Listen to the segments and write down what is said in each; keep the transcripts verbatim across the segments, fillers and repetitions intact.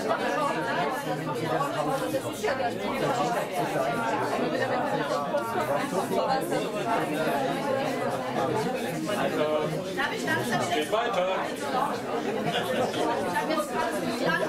Darf ich langsam wieder? Geht weiter. Ich habe jetzt gerade nicht lang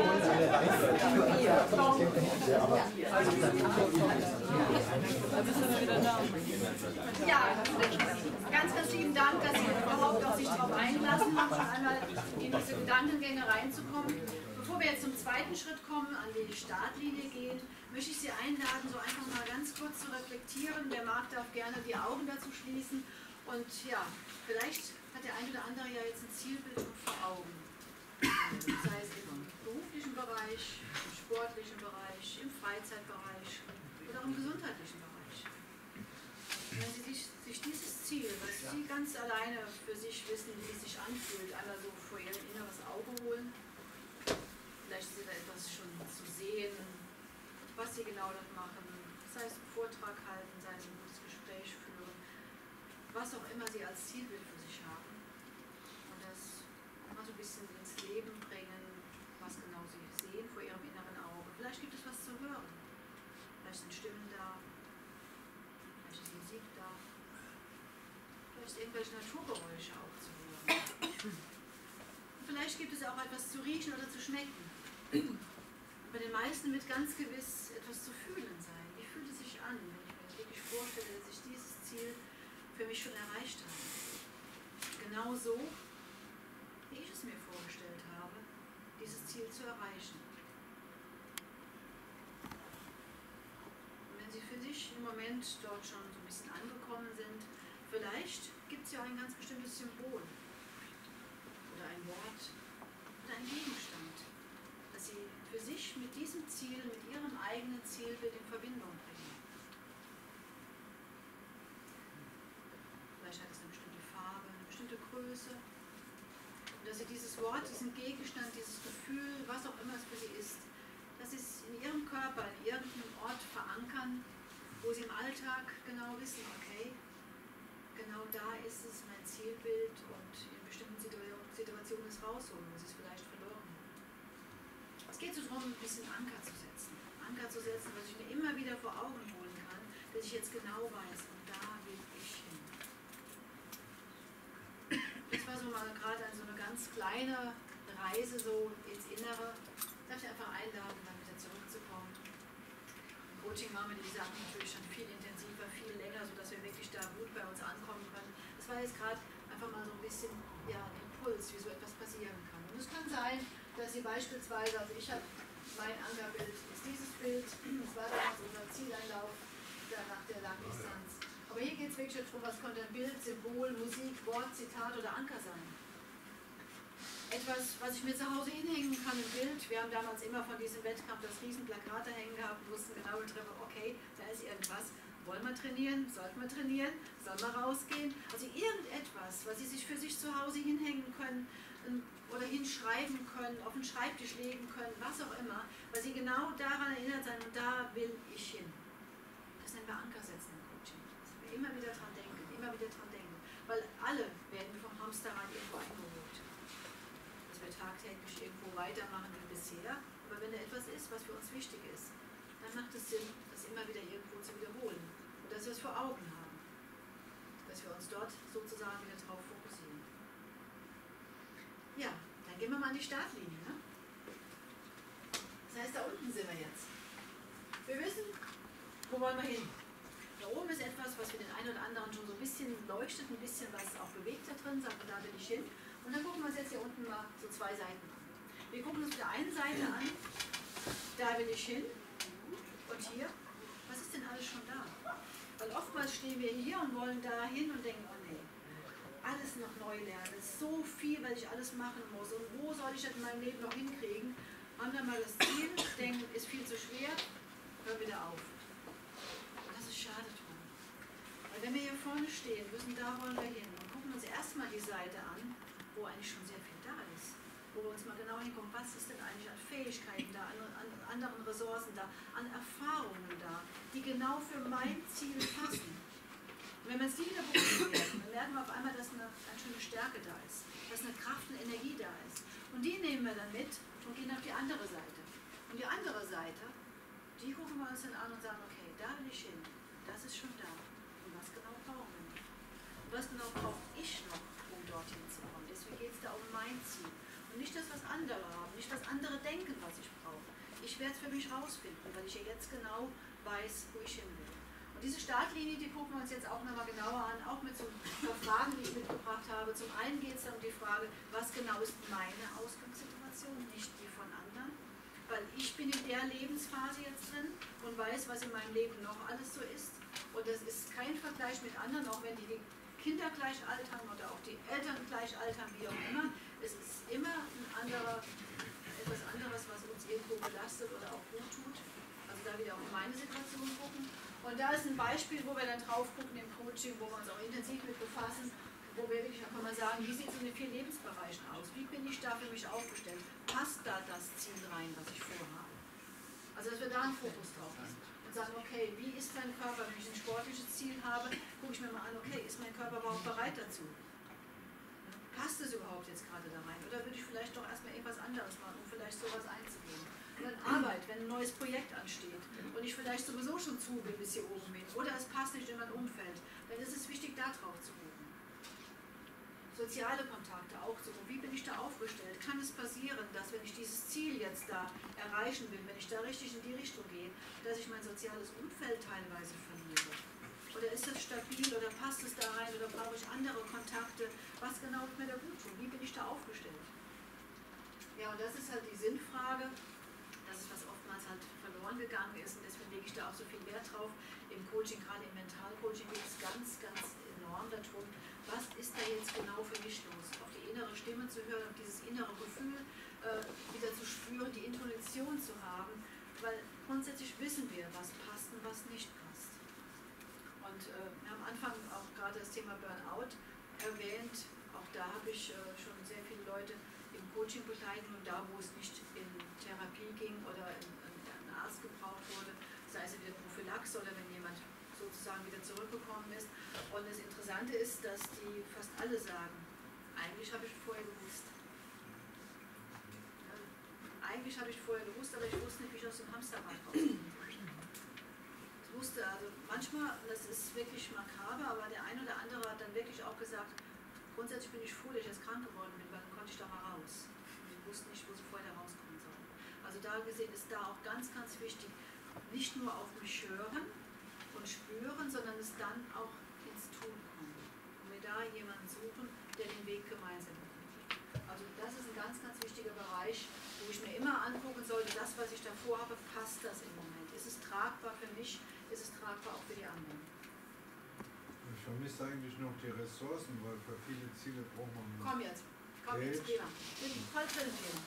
Ja, ganz, ganz lieben Dank, dass Sie überhaupt auf sich darauf einlassen, schon einmal in diese Gedankengänge reinzukommen. Bevor wir jetzt zum zweiten Schritt kommen, an die Startlinie gehen, möchte ich Sie einladen, so einfach mal ganz kurz zu reflektieren. Wer mag, darf gerne die Augen dazu schließen. Und ja, vielleicht hat der eine oder andere ja jetzt ein Zielbild vor Augen. Sei es im beruflichen Bereich, im sportlichen Bereich, im Freizeitbereich oder auch im gesundheitlichen Bereich. Wenn Sie sich, sich dieses Ziel, was Sie ganz alleine für sich wissen, wie es sich anfühlt, einmal so vor Ihr inneres Auge holen, vielleicht ist da etwas schon zu sehen, was Sie genau dort machen, sei es einen Vortrag halten, sei es ein gutes Gespräch führen, was auch immer Sie als Zielbild für sich haben und das mal so ein bisschen ins Leben bringen, was genau Sie sehen vor Ihrem inneren Auge. Vielleicht gibt es was zu hören, vielleicht sind Stimmen da, vielleicht ist Musik da, vielleicht irgendwelche Naturgeräusche auch zu hören. Und vielleicht gibt es auch etwas zu riechen oder zu schmecken. Bei den meisten wird ganz gewiss etwas zu fühlen sein. Wie fühlt es sich an, wenn ich mir wirklich vorstelle, dass ich dieses Ziel für mich schon erreicht habe? Genau so, wie ich es mir vorgestellt habe, dieses Ziel zu erreichen. Und wenn Sie für sich im Moment dort schon so ein bisschen angekommen sind, vielleicht gibt es ja ein ganz bestimmtes Symbol oder ein Wort oder ein Gegenstand, das Sie für sich mit diesem Ziel, mit Ihrem eigenen Zielbild in Verbindung bringen. Vielleicht hat es eine bestimmte Farbe, eine bestimmte Größe. Und dass Sie dieses Wort, diesen Gegenstand, dieses Gefühl, was auch immer es für Sie ist, dass Sie es in Ihrem Körper, in irgendeinem Ort verankern, wo Sie im Alltag genau wissen, okay, genau da ist es mein Zielbild und in bestimmten Situationen es rausholen, wo Sie es vielleicht verloren haben. Es geht so darum, ein bisschen Anker zu setzen. Anker zu setzen, was ich mir immer wieder vor Augen holen kann, dass ich jetzt genau weiß, und da will ich hin. Das war so mal gerade so eine ganz kleine Reise so ins Innere. Darf ich einfach einladen, dann wieder zurückzukommen. Im Coaching machen wir die Sachen natürlich schon viel intensiver, viel länger, sodass wir wirklich da gut bei uns ankommen können. Das war jetzt gerade einfach mal so ein bisschen ja, ein Impuls, wie so etwas passieren kann. Und es kann sein, dass Sie beispielsweise, also ich habe mein Ankerbild, ist dieses Bild, das war damals unser Zieleinlauf nach der Langdistanz. Aber hier geht es wirklich darum, was könnte ein Bild, Symbol, Musik, Wort, Zitat oder Anker sein. Etwas, was ich mir zu Hause hinhängen kann, ein Bild. Wir haben damals immer von diesem Wettkampf das Riesenplakate hängen gehabt, wussten genau, okay, da ist irgendwas. Wollen wir trainieren? Sollten wir trainieren? Sollen wir rausgehen? Also irgendetwas, was Sie sich für sich zu Hause hinhängen können oder hinschreiben können, auf den Schreibtisch legen können, was auch immer, weil Sie genau daran erinnert sein, und da will ich hin. Das nennen wir Anker setzen im Coaching. Dass wir immer wieder dran denken, immer wieder dran denken. Weil alle werden vom Hamsterrad irgendwo eingeholt. Dass wir tagtäglich irgendwo weitermachen wie bisher, aber wenn da etwas ist, was für uns wichtig ist, dann macht es Sinn, das immer wieder irgendwo zu wiederholen. Und dass wir es vor Augen haben. Dass wir uns dort sozusagen wieder drauf fokussieren. Ja, dann gehen wir mal an die Startlinie. Ne? Das heißt, da unten sind wir jetzt. Wir wissen, wo wollen wir hin? Da oben ist etwas, was für den einen oder anderen schon so ein bisschen leuchtet, ein bisschen was auch bewegt da drin, sagt man, da will ich hin. Und dann gucken wir uns jetzt hier unten mal so zwei Seiten an. Wir gucken uns auf der einen Seite an, da will ich hin. Und hier, was ist denn alles schon da? Weil oftmals stehen wir hier und wollen da hin und denken, oh nee, alles noch neu lernen. Es ist so viel, was ich alles machen muss. Und wo soll ich das in meinem Leben noch hinkriegen? Haben dann mal das Ziel, denken, ist viel zu schwer, hören wieder auf. Und das ist schade dran. Weil wenn wir hier vorne stehen, wissen, da wollen wir hin und gucken uns erstmal die Seite an, wo eigentlich schon sehr viel da ist. Wo wir uns mal genau hingucken, was ist denn eigentlich an Fähigkeiten da, an, an anderen Ressourcen da, an Erfahrungen da, die genau für mein Ziel passen. Und wenn wir uns die wieder bewusst werden, dann merken wir auf einmal, dass eine ganz schöne Stärke da ist, dass eine Kraft und Energie da ist. Und die nehmen wir dann mit und und gehen auf die andere Seite. Und die andere Seite, die gucken wir uns dann an und sagen, okay, da will ich hin, das ist schon da. Und was genau brauchen wir noch? Und was genau brauche ich noch, um dorthin zu kommen? Deswegen geht es da um mein Ziel. Und nicht das, was andere haben, nicht was andere denken, was ich brauche. Ich werde es für mich rausfinden, weil ich ja jetzt genau weiß, wo ich hin will. Und diese Startlinie, die gucken wir uns jetzt auch nochmal genauer an, auch mit so ein paar Fragen, die ich mitgebracht habe. Zum einen geht es dann um die Frage, was genau ist meine Ausgangssituation, nicht die von anderen. Weil ich bin in der Lebensphase jetzt drin und weiß, was in meinem Leben noch alles so ist. Und das ist kein Vergleich mit anderen, auch wenn die Kinder gleich altern oder auch die Eltern gleich altern, wie auch immer. Es ist immer ein anderer, etwas anderes, was uns irgendwo belastet oder auch gut tut. Also da wieder auf meine Situation gucken. Und da ist ein Beispiel, wo wir dann drauf gucken im Coaching, wo wir uns auch intensiv mit befassen, wo wir wirklich, da kann man sagen, wie sieht es in den vier Lebensbereichen aus? Wie bin ich da für mich aufgestellt? Passt da das Ziel rein, was ich vorhabe? Also dass wir da einen Fokus drauf haben und sagen, okay, wie ist mein Körper, wenn ich ein sportliches Ziel habe, gucke ich mir mal an, okay, ist mein Körper überhaupt bereit dazu? Passt es überhaupt jetzt gerade da rein? Oder würde ich vielleicht doch erstmal irgendwas anderes machen, um vielleicht sowas einzugehen? Und dann Arbeit, wenn ein neues Projekt ansteht und ich vielleicht sowieso schon zu bin bis hier oben bin, oder es passt nicht in mein Umfeld, dann ist es wichtig, da drauf zu gucken. Soziale Kontakte auch so. Wie bin ich da aufgestellt? Kann es passieren, dass wenn ich dieses Ziel jetzt da erreichen will, wenn ich da richtig in die Richtung gehe, dass ich mein soziales Umfeld teilweise verliere? Oder ist das stabil oder passt es da rein oder brauche ich andere Kontakte? Was genau wird mir da gut tun? Wie bin ich da aufgestellt? Ja, und das ist halt die Sinnfrage. Das ist, was oftmals halt verloren gegangen ist und deswegen lege ich da auch so viel Wert drauf. Im Coaching, gerade im Mentalcoaching, geht es ganz, ganz enorm darum, was ist da jetzt genau für mich los? Auf die innere Stimme zu hören, auf dieses innere Gefühl äh, wieder zu spüren, die Intuition zu haben, weil grundsätzlich wissen wir, was passt und was nicht passt. Und äh, wir haben am Anfang auch gerade das Thema Burnout erwähnt. Auch da habe ich äh, schon sehr viele Leute im Coaching begleitet und da, wo es nicht in Therapie ging oder in, in, in einen Arzt gebraucht wurde, sei es wieder Prophylaxe oder wenn jemand sozusagen wieder zurückgekommen ist. Und das Interessante ist, dass die fast alle sagen, eigentlich habe ich vorher gewusst. Ja, eigentlich habe ich vorher gewusst, aber ich wusste nicht, wie ich aus dem Hamsterrad rauskomme. Ich wusste, also manchmal, das ist wirklich makaber, aber der eine oder andere hat dann wirklich auch gesagt, grundsätzlich bin ich froh, dass ich jetzt krank geworden bin, weil dann konnte ich da mal raus. Und ich wusste nicht, wo sie vorher rauskommen sollen. Also da gesehen ist da auch ganz, ganz wichtig, nicht nur auf mich hören und spüren, sondern es dann auch ins Tun kommen. Und wir da jemanden suchen, der den Weg gemeinsam geht. Also das ist ein ganz, ganz wichtiger Bereich, wo ich mir immer angucken sollte, das, was ich da vorhabe, passt das im Moment? Ist es tragbar für mich? Ist es tragbar auch für die anderen? Ich vermisse eigentlich noch die Ressourcen, weil für viele Ziele braucht man Komm jetzt, komm Geld. jetzt, Thema. Bin voll drin, Thema.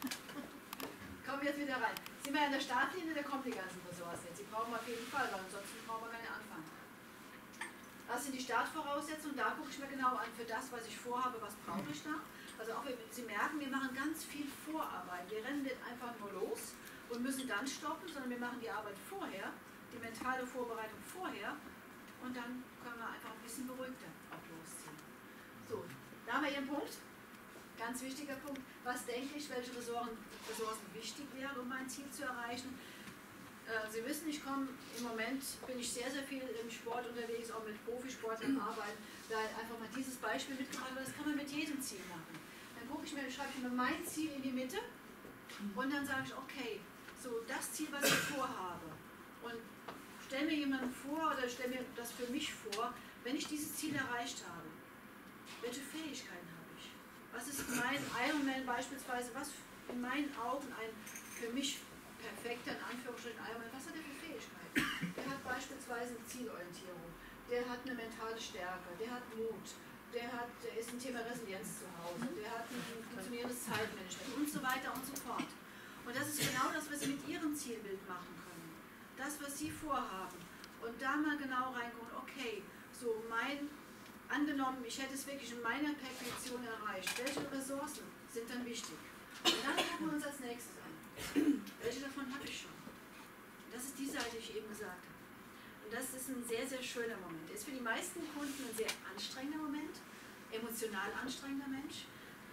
Komm jetzt wieder rein. Sind wir in der Startlinie, da kommen die ganzen Ressourcen jetzt. Die brauchen wir auf jeden Fall, weil ansonsten brauchen wir keine anfangen. Das sind die Startvoraussetzungen, da gucke ich mir genau an, für das, was ich vorhabe, was brauche ich da. Also auch, Sie merken, wir machen ganz viel Vorarbeit. Wir rennen nicht einfach nur los und müssen dann stoppen, sondern wir machen die Arbeit vorher, die mentale Vorbereitung vorher und dann können wir einfach ein bisschen beruhigter auch losziehen. So, da haben wir Ihren Punkt. Ganz wichtiger Punkt. Was denke ich, welche Ressourcen, Ressourcen wichtig wären, um mein Ziel zu erreichen? Äh, Sie wissen, ich komme im Moment, bin ich sehr, sehr viel im Sport unterwegs, auch mit Profisportlern arbeiten. Da einfach mal dieses Beispiel mitgebracht, aber das kann man mit jedem Ziel machen. Dann gucke ich mir, schreibe ich mir mein Ziel in die Mitte und dann sage ich, okay, so das Ziel, was ich vorhabe. Und stelle mir jemanden vor oder stelle mir das für mich vor, wenn ich dieses Ziel erreicht habe, welche Fähigkeiten habe ich? Was ist mein Ironman beispielsweise, was in meinen Augen ein für mich perfekter, in Anführungsstrichen, Ironman, was hat er für Fähigkeiten? Der hat beispielsweise eine Zielorientierung, der hat eine mentale Stärke, der hat Mut, der, hat, der ist ein Thema Resilienz zu Hause, der hat ein funktionierendes Zeitmanagement und so weiter und so fort. Und das ist genau das, was Sie mit Ihrem Zielbild machen können. Das, was Sie vorhaben. Und da mal genau reingucken, okay, so mein, angenommen, ich hätte es wirklich in meiner Perfektion erreicht, welche Ressourcen sind dann wichtig? Und dann gucken wir uns als nächstes an. Welche davon habe ich schon? Das ist die Seite, die ich eben gesagt habe. Und das ist ein sehr, sehr schöner Moment. Ist für die meisten Kunden ein sehr anstrengender Moment, emotional anstrengender Mensch,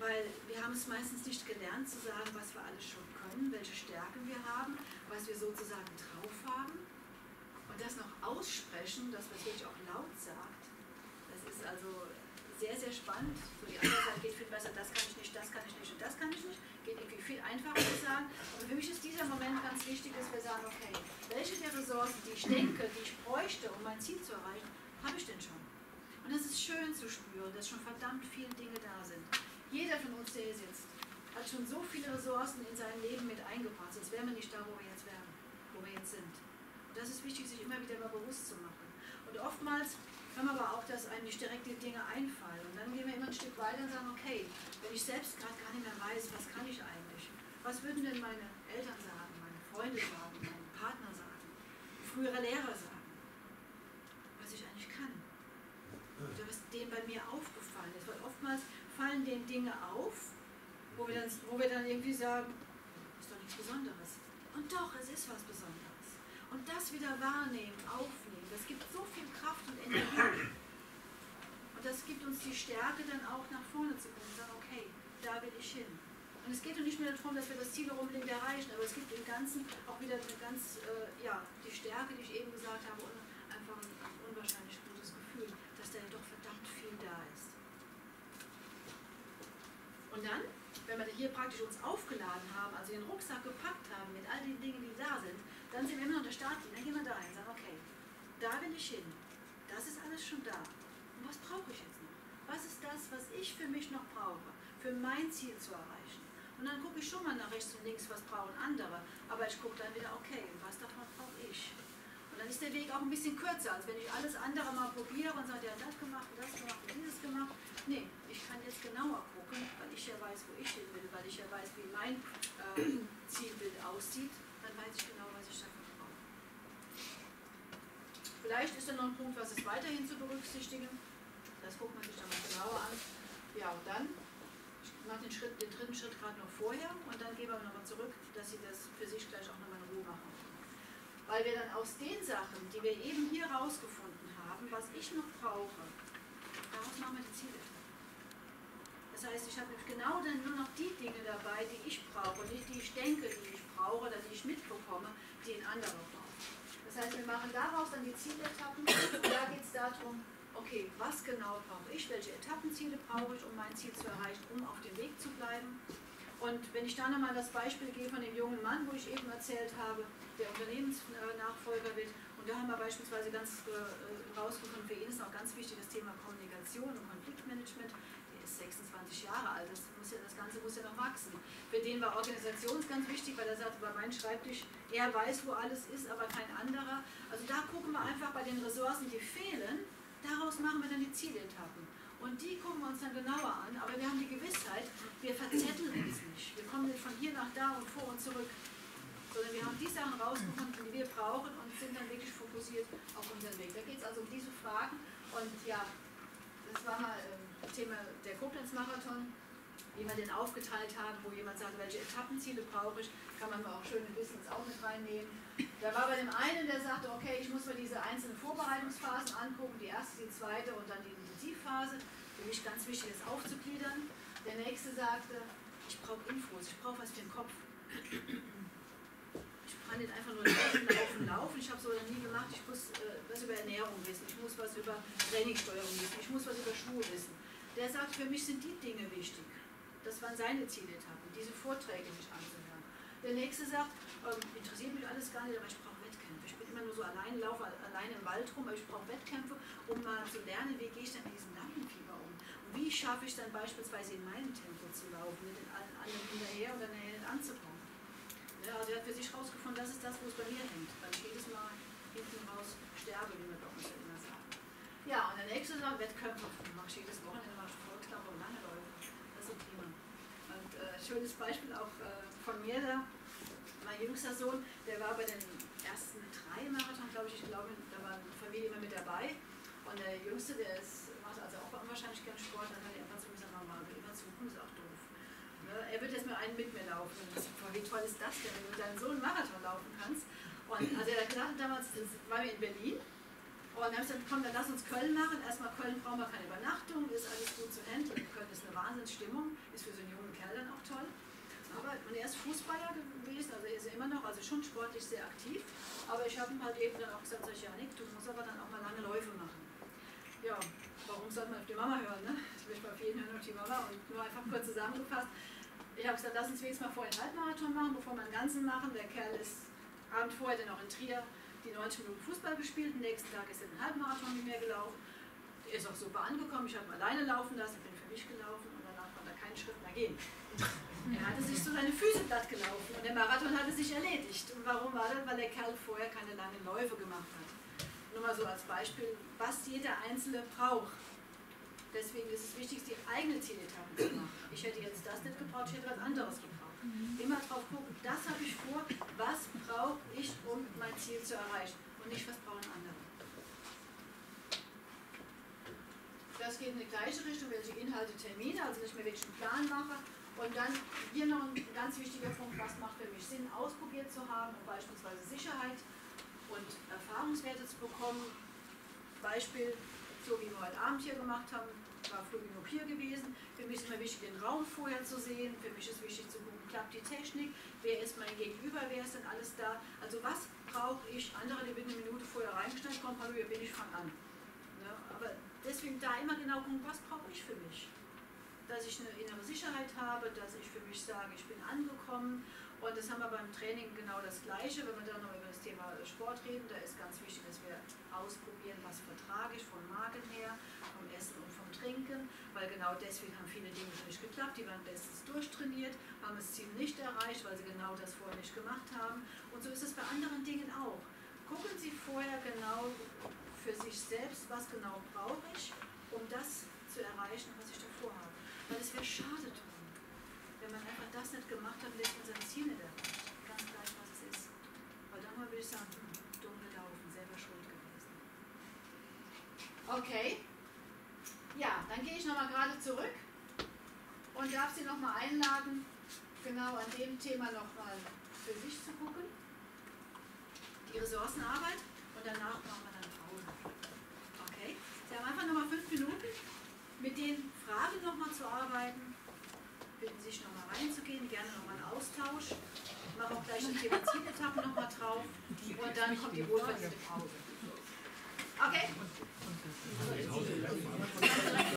weil wir haben es meistens nicht gelernt zu sagen, was wir alles schon können, welche Stärken wir haben, was wir sozusagen drauf haben. Und das noch aussprechen, dass man es wirklich auch laut sagt, das ist also sehr, sehr spannend. So die andere Seite geht viel besser, das kann ich nicht, das kann ich nicht und das kann ich nicht. Geht irgendwie viel einfacher zu sagen. Und für mich ist dieser Moment ganz wichtig, dass wir sagen, okay, welche der Ressourcen, die ich denke, die ich bräuchte, um mein Ziel zu erreichen, habe ich denn schon? Und das ist schön zu spüren, dass schon verdammt viele Dinge da sind. Jeder von uns, der hier sitzt, hat schon so viele Ressourcen in sein Leben mit eingebracht, sonst wären wir nicht da, wo wir jetzt wären, wo wir jetzt sind. Und das ist wichtig, sich immer wieder mal bewusst zu machen. Und oftmals haben wir aber auch, dass einem nicht direkt die Dinge einfallen. Und dann gehen wir immer ein Stück weiter und sagen, okay, wenn ich selbst gerade gar nicht mehr weiß, was kann ich eigentlich? Was würden denn meine Eltern sagen, meine Freunde sagen, mein Partner sagen, frühere Lehrer sagen, was ich eigentlich kann? Oder was denen bei mir aufgefallen ist. Weil oftmals fallen denen Dinge auf, wo wir dann, wo wir dann irgendwie sagen, ist doch nichts Besonderes. Und doch, es ist was Besonderes. Und das wieder wahrnehmen, aufnehmen, das gibt so viel Kraft und Energie. Und das gibt uns die Stärke, dann auch nach vorne zu kommen und sagen, okay, da will ich hin. Und es geht doch nicht mehr darum, dass wir das Ziel unbedingt erreichen, aber es gibt im Ganzen auch wieder eine ganz, äh, ja, die Stärke, die ich eben gesagt habe, und einfach ein, ein unwahrscheinlich gutes Gefühl, dass da ja doch verdammt viel da ist. Und dann, wenn wir hier praktisch uns aufgeladen haben, also den Rucksack gepackt haben mit all den Dingen, die da sind, dann sind wir immer noch der Startlinie, dann gehen wir da rein und sagen, okay, da will ich hin, das ist alles schon da. Und was brauche ich jetzt noch? Was ist das, was ich für mich noch brauche, für mein Ziel zu erreichen? Und dann gucke ich schon mal nach rechts und links, was brauchen andere, aber ich gucke dann wieder, okay, was davon brauche ich? Und dann ist der Weg auch ein bisschen kürzer, als wenn ich alles andere mal probiere und sage, ja, das gemacht und das gemacht und dieses gemacht. Nee, ich kann jetzt genauer gucken, weil ich ja weiß, wo ich hin will, weil ich ja weiß, wie mein äh, Zielbild aussieht, dann weiß ich genau, was ich dafür brauche. Vielleicht ist da noch ein Punkt, was ist weiterhin zu berücksichtigen. Das guckt man sich dann mal genauer an. Ja, und dann, ich mache den, Schritt, den dritten Schritt gerade noch vorher und dann gehen wir nochmal zurück, dass Sie das für sich gleich auch nochmal in Ruhe machen. Weil wir dann aus den Sachen, die wir eben hier rausgefunden haben, was ich noch brauche, daraus machen wir die Ziele. Das heißt, ich habe genau dann nur noch die Dinge dabei, die ich brauche, nicht die ich denke, die ich brauche oder die ich mitbekomme, die ein anderer braucht. Das heißt, wir machen daraus dann die Zieletappen und da geht es darum, okay, was genau brauche ich, welche Etappenziele brauche ich, um mein Ziel zu erreichen, um auf dem Weg zu bleiben. Und wenn ich da nochmal das Beispiel gebe von dem jungen Mann, wo ich eben erzählt habe, der Unternehmensnachfolger wird, und da haben wir beispielsweise ganz herausgefunden, für ihn ist auch ganz wichtig das Thema Kommunikation und Konfliktmanagement. Der ist sechsundzwanzig Jahre alt, das, muss ja, das Ganze muss ja noch wachsen. Für den war Organisation ganz wichtig, weil er sagt, bei meinem Schreibtisch, er weiß, wo alles ist, aber kein anderer. Also da gucken wir einfach bei den Ressourcen, die fehlen, daraus machen wir dann die Zieletappen. Und die gucken wir uns dann genauer an, aber wir haben die Gewissheit, wir verzetteln uns nicht. Wir kommen nicht von hier nach da und vor und zurück, sondern wir haben die Sachen rausgefunden, die wir brauchen und sind dann wirklich fokussiert auf unseren Weg. Da geht es also um diese Fragen und ja, das war mal ähm, Thema der Koblenz-Marathon, wie wir den aufgeteilt haben, wo jemand sagt, welche Etappenziele brauche ich, kann man mal auch schön ein bisschen ins Auge mit reinnehmen. Da war bei dem einen, der sagte, okay, ich muss mir diese einzelnen Vorbereitungsphasen angucken, die erste, die zweite und dann die Intensivphase. Für mich ganz wichtig, das aufzugliedern. Der nächste sagte, ich brauche Infos, ich brauche was für den Kopf. Ich kann nicht einfach nur laufen, laufen, laufen. Ich habe so noch nie gemacht, ich muss äh, was über Ernährung wissen, ich muss was über Trainingssteuerung wissen, ich muss was über Schuhe wissen. Der sagt, für mich sind die Dinge wichtig. Das waren seine Zieletappen, diese Vorträge sich anzuhören. Der nächste sagt, ähm, interessiert mich alles gar nicht, aber ich brauche Wettkämpfe. Ich bin immer nur so allein, laufe allein im Wald rum, aber ich brauche Wettkämpfe, um mal zu lernen, wie gehe ich dann mit diesem Lampenfieber um. Und wie schaffe ich dann beispielsweise in meinem Tempo zu laufen, mit den allen anderen hinterher und dann nachher nicht anzukommen. Ja, also er hat für sich herausgefunden, das ist das, wo es bei mir hängt, weil ich jedes Mal hinten raus sterbe, wie wir bei uns ja immer sagen. Ja, und der nächste sagt, Wettkämpfe, mache ich jedes Wochenende, mache ich Volksklappe und lange Läufe. Das ist prima. Und äh, schönes Beispiel auch äh, von mir da, mein jüngster Sohn, der war bei den ersten drei Marathon, glaube ich, ich glaube, da war die Familie immer mit dabei. Und der Jüngste, der ist, macht also auch wahrscheinlich gern Sport, dann hat er einfach zu mir gesagt, Mama, will immer suchen, ist auch doof. Ne? Er wird jetzt mit einem mit mir laufen. Und ich so, wie toll ist das denn, wenn du deinen Sohn Marathon laufen kannst? Und also er hat gedacht, damals waren wir in Berlin. Und dann haben sie gesagt, komm, dann lass uns Köln machen. Erstmal Köln brauchen wir keine Übernachtung, ist alles gut zu handeln. Köln ist eine Wahnsinnsstimmung, ist für Aber man ist Fußballer gewesen, also er ist immer noch, also schon sportlich sehr aktiv. Aber ich habe ihm halt eben dann auch gesagt, sag ich, Janik, du musst aber dann auch mal lange Läufe machen. Ja, warum soll man auf die Mama hören, ne? Ich will bei vielen hören auf die Mama und nur einfach kurz zusammengefasst. Ich habe gesagt, lass uns wenigstens mal vorher einen Halbmarathon machen, bevor wir einen ganzen machen. Der Kerl ist Abend vorher dann noch in Trier die neunzig Minuten Fußball gespielt, den nächsten Tag ist er den Halbmarathon mit mir gelaufen. Er ist auch super angekommen, ich habe ihn alleine laufen lassen, bin für mich gelaufen und danach konnte er keinen Schritt mehr gehen. Er hatte sich so seine Füße platt gelaufen und der Marathon hatte sich erledigt. Und warum war das? Weil der Kerl vorher keine langen Läufe gemacht hat. Nur mal so als Beispiel, was jeder Einzelne braucht. Deswegen ist es wichtig, die eigene Zieletappen zu machen. Ich hätte jetzt das nicht gebraucht, ich hätte was anderes gebraucht. Immer drauf gucken, das habe ich vor, was brauche ich, um mein Ziel zu erreichen und nicht, was brauchen andere. Das geht in die gleiche Richtung, welche Inhalte, Termine, also nicht mehr wirklich einen Plan mache. Und dann hier noch ein ganz wichtiger Punkt, was macht für mich Sinn, ausprobiert zu haben, um beispielsweise Sicherheit und Erfahrungswerte zu bekommen. Beispiel, so wie wir heute Abend hier gemacht haben, war Flugino Pier gewesen. Für mich ist immer wichtig, den Raum vorher zu sehen. Für mich ist wichtig zu gucken, klappt die Technik, wer ist mein Gegenüber, wer ist denn alles da. Also was brauche ich? Andere, die wird eine Minute vorher reingestellt, kommt, hallo, hier bin ich, fang an. Ja, aber deswegen da immer genau gucken, was brauche ich für mich? Dass ich eine innere Sicherheit habe, dass ich für mich sage, ich bin angekommen. Und das haben wir beim Training genau das Gleiche. Wenn wir dann noch über das Thema Sport reden, da ist ganz wichtig, dass wir ausprobieren, was vertrage ich vom Magen her, vom Essen und vom Trinken, weil genau deswegen haben viele Dinge nicht geklappt, die waren bestens durchtrainiert, haben das Ziel nicht erreicht, weil sie genau das vorher nicht gemacht haben. Und so ist es bei anderen Dingen auch. Gucken Sie vorher genau für sich selbst, was genau brauche ich, um das zu erreichen, was ich davor habe. Weil es wäre schade drum. Wenn man einfach das nicht gemacht hat, lässt man sein Ziel nicht erreichen. Ganz gleich, was es ist. Weil dann würde ich sagen, hm, dumm gelaufen, selber schuld gewesen. Okay. Ja, dann gehe ich nochmal gerade zurück und darf Sie nochmal einladen, genau an dem Thema nochmal für sich zu gucken. Die Ressourcenarbeit und danach machen wir dann Pause. Okay. Sie haben einfach nochmal fünf Minuten, mit den Fragen nochmal zu arbeiten. Bitten sich nochmal reinzugehen, gerne nochmal einen Austausch. Ich mache auch gleich die Thema Zieletappen nochmal drauf und dann kommt die wohlverdiente Pause. Okay?